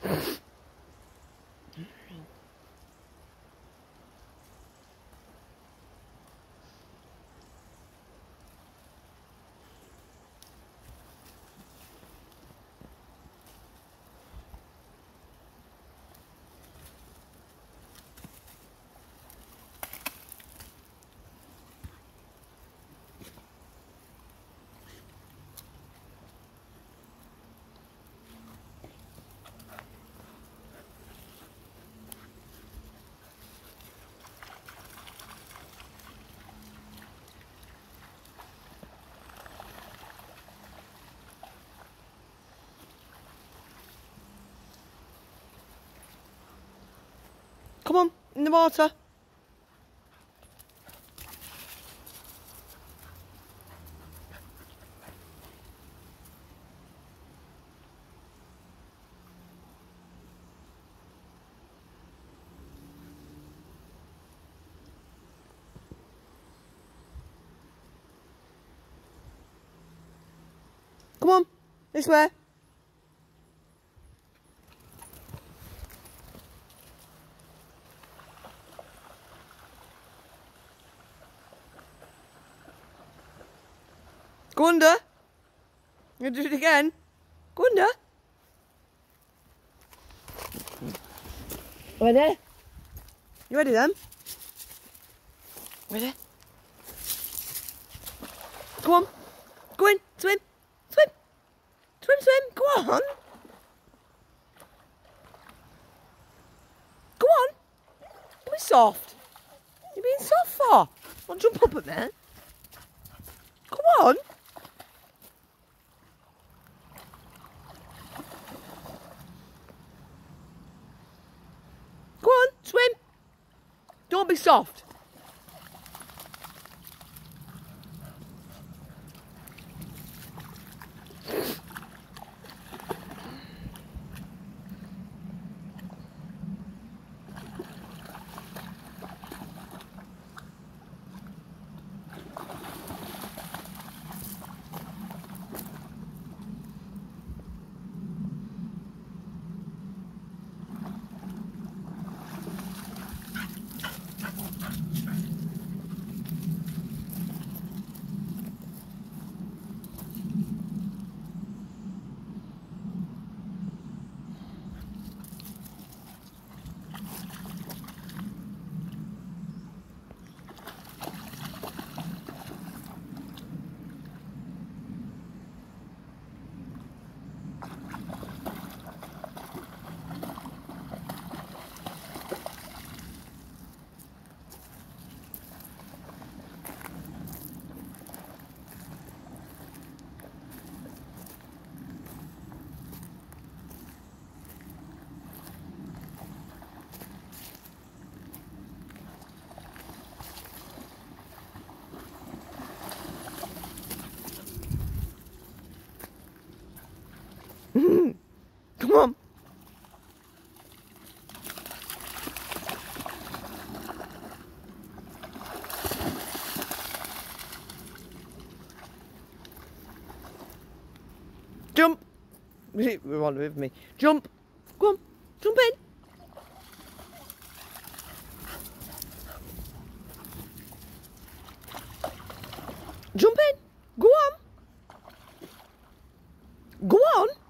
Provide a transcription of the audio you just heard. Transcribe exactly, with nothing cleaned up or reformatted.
Come on, in the water. Come on, this way. Go under. You do it again. Go under. Ready? You ready then? Ready? Come on. Go in. Swim. Swim. Swim, swim. Go on. Go on. Be soft. You're being soft for. Don't jump up at me. Come on. Go on, swim. Don't be soft. Come on. Jump. We want with me. Jump. Go on. Jump in. Jump in. Go on. Go on.